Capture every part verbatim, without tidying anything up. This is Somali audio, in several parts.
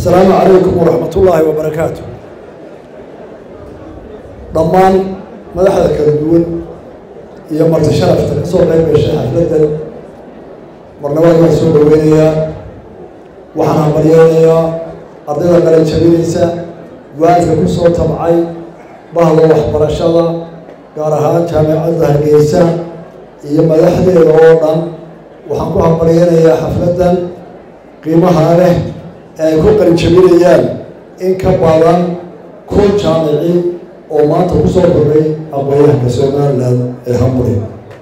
السلام عليكم ورحمة الله وبركاته. ضمان مدحنا كردون هي مرت شرف تنصور غير الشيخ حفلة برنامج مسؤول وينيا وحنا مريانيا أرضنا قرن شبيليسا وعند كل صوت معي بهذا وحبر الشلا قارها جامعة الهرقيسة هي مدحنا الأوطان وحنكوها مريانيا حفلة قيمها له ay ku qarin jabinayaan in ka badan kun jaamici oo maanta ku soo koray aqoonyahanka Soomaaliland ee Hamburg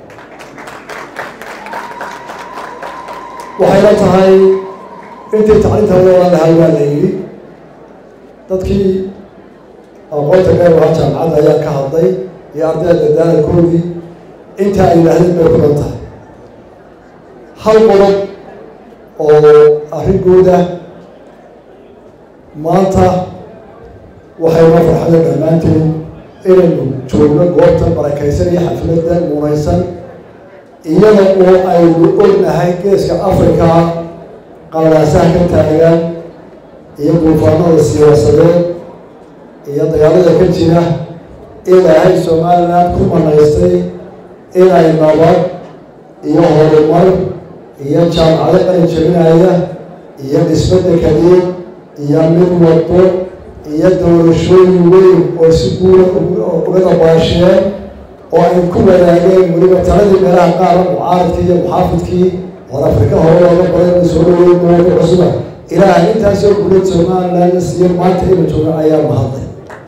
waxay la tahay intii tacliinta loo lahaa waa la yiri dadkii aqoonta gaar ah jaamacadda ayaa ka hadlay iyo ardayda dadaalkoodii inta ay yiraahdeen bay ku dhantahay hal qodob oo arrinkooda maanta waxay ma farxada dhammaanteen inaynu joogno goobta barakaysan iyo xafladda muunaysan iyada oo aynu ognahay geeska Afrika qalalaasaha ka taagan iyo duufaanada siyaasadeed iyo dagaalada ka jira ilaahay Soomaaliland ku manaystay inay nabad iyo horumar iyo jaamacado qaran jabinaya iyo dhismada kaliya iyo mid wado iyo doorashooyin weyn oo si guud uga dabaasheen oo ay ku wadaageen weliba taladii meelaha qaar mucaaradkii iyo muxaafidkii oo Afrika hore looga badan soo dhaweeyay cusub ilaahay intaas oo guud Soomaaliland iyo maanta inuu joogo ayaa mahadnaq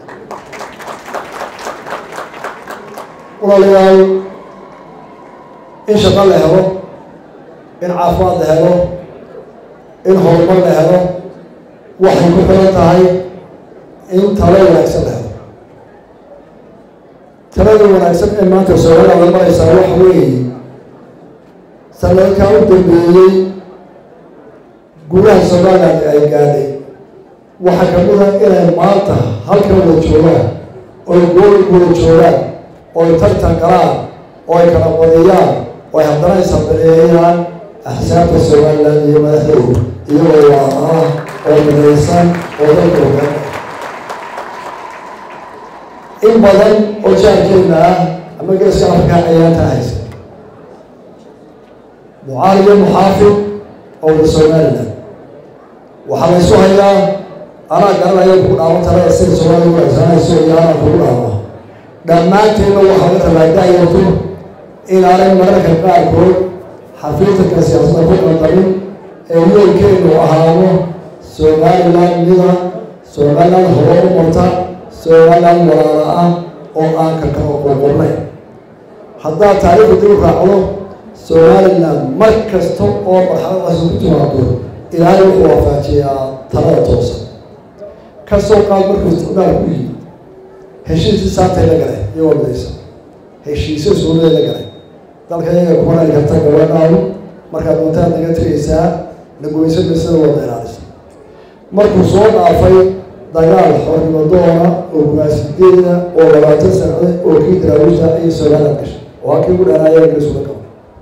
walaalayaal in shaqo la helo in caafimaad la helo in horumar la helo waxay ku xiran tahay in talo wanaagsan la helo talada wanaagsan ee maanta Soomaaliland maraysaa waxa weeye sanadka u dambeeyay gudaha Soomaaliland ay gaadhay waxa ka mid ah inay maanta halkan wada joogaan oo gool gool joogaan oo tartan galaan oo ay kala badiyaan oo ay haddana isabaleeyaan axsaabta Soomaaliland iyo madaxdooda iyagoo waa oo midaysan oo dadka in badan oo jaarkeena ah ama geeska Afrika ayaa tahaysa mucaaliyo muxaafid oo Soomaaliland waxa la soo hayaa ana garanaya ku dhaawon talada sida Soomaaliland ay sanayso iyo ana ku dhaawo dhammaanteena waxa la raadinayo in aanay mararka qaarkood xafiidka siyaasadda ku qandarin ee weelkeenu ahaano Soomaaliland mida Soomaaliland hore u marta Soomaaliland walaala ah oo aan ka kala qoqornay hadda taariikhdu dib u raacdo Soomaaliland mar kasta oo marxalad cusub ku timaado ilaahay wuxuu waafajiyaa talada toosan ka soo qaad markuu isticmaal ku yimid heshiis saantay la galay iyo wadaysa heshiis Soomaaliland la galay dalka iyaga ku maray karta gabadhaadu markaad doontaan naga tiraysaa lagoysan masada wada ilaalisa markuu soo dhaafay dagaal xornimo doona oo gumaasideeda oo labaatan sano oo kii daraawista ay Soomaaliland gashay oo kii u dhanaayay Ingiriiska ka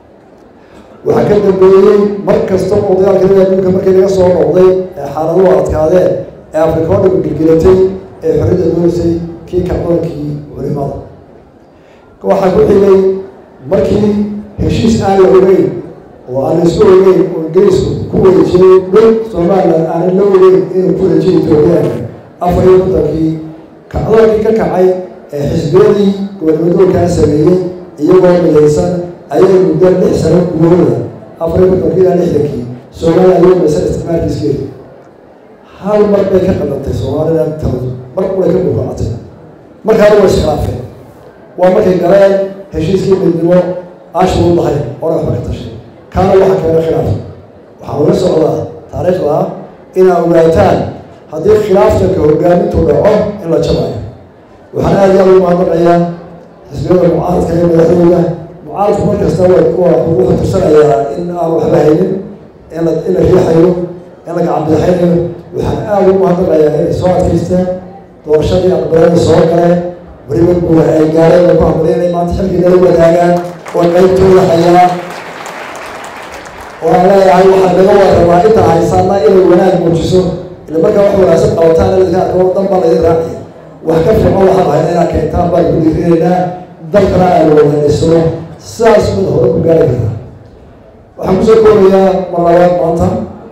waxa ka dambeeyay mar kasta oo dagaalka adduunka markii laga soo noqday ee xaalado adkaadeen ee Afrika oo dhan gilgilatay ee xorriyadda doonaysay kii kacdoonkii culimada waxa ku xigay markii heshiis aan la ogeyn oo aan isku ogeyn oo Ingiriisku ku wareejiyay dhul Soomaaliland aan la ogeyn inuu ku wareejiyay Itoobiya afar iyo tobankii kacdoonkii ka kacay ee xisbiyadii gobolka sameeyay iyagoo midaysan ayay muddo lix sano gudahood afar iyo tobankii ilaa lixdankii Soomaaliland iyo mas'ala isticmaalkiiskeeda hal mar bay ka qadantay Soomaaliland taladu mar kale ka buuqatay markaa waa iskhilaafeen waa markay galeen heshiiskii midnimo ashuu lahay oo wax ka tashay kana waxa kale khilaaf waxa uu socdaa taariikhda ina ogaataan haddii khilaafta ka hogaamintu dhaco in la jabayo waxaan aad iyo aad u mahadnaqayaa xisbiyada mucaaradka ee madaxweynaha mucaaradku markasta waa wuxuu tirsanayaa in aan waxba haynin in la in la riixayo in la gacan bixinayo waxaan aad u mahadnaqayaa inay soo adkaystaan doorashadii aqbalada soo galeen weliba buuxa ay gaareen lagu hambalyeynay maanta xilkii nala wadaagaan oo qaybtooda hayaa oo aan leeyahay waxaa laga warrabaa inta haysanna inay wanaag muujiso إلا ما كان واحد واسع أو تاني اللي كان هو ضم بالله يراعي وحكف ما واحد هنا كيتام بالكل فينا ذكر الوالد السنة ساس من هو كبار كذا وحمزة كوريا مرات مانتا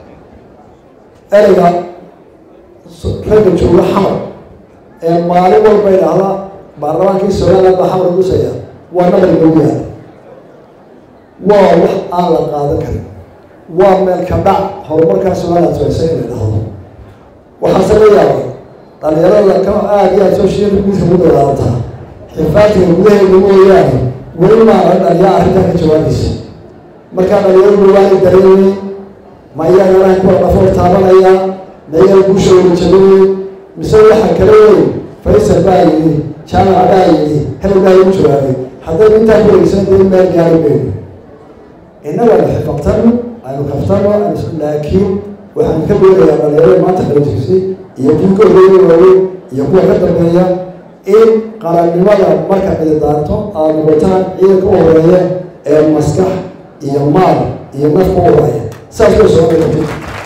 أرجع رجل شو حمر المعلومة البين على برا كي سؤال بحمر دوسيا وأنا بالجوية ووح على قادك ومن كبع هو مركز سؤال توسيا لهذا وحصل لي قال يلا لك كم آدي أسوشيال ميديا مدرسة حفاتي مدرسة مدرسة ولما أن يعرف ذلك جوانيس مكان اليوم الوالد دريني ما يجعل يكون رفض تابعيا لا يلبس ويجلوي مسوي حكري فيصل بايني شامع بايني هل بايني جواني حتى من تقول إنسان دين ما يجاربين إنما الحفاظتنا أنا كفتنا لكن وحنكبر يا مليون ما تخرج فيه يكون كل يوم يكون كتر بيا إن قال لماذا ما كان يدارته أنا بتان إيه كورية المسكح يمال يمف كورية سافر سوى الجد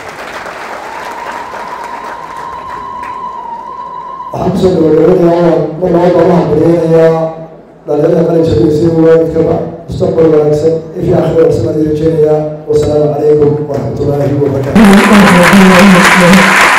أحمد الولد يا والله والله بريء لا لا لا ملك شديد سوى كذا استقبل وركسب في آخر السنة الجاية والسلام عليكم ورحمة الله وبركاته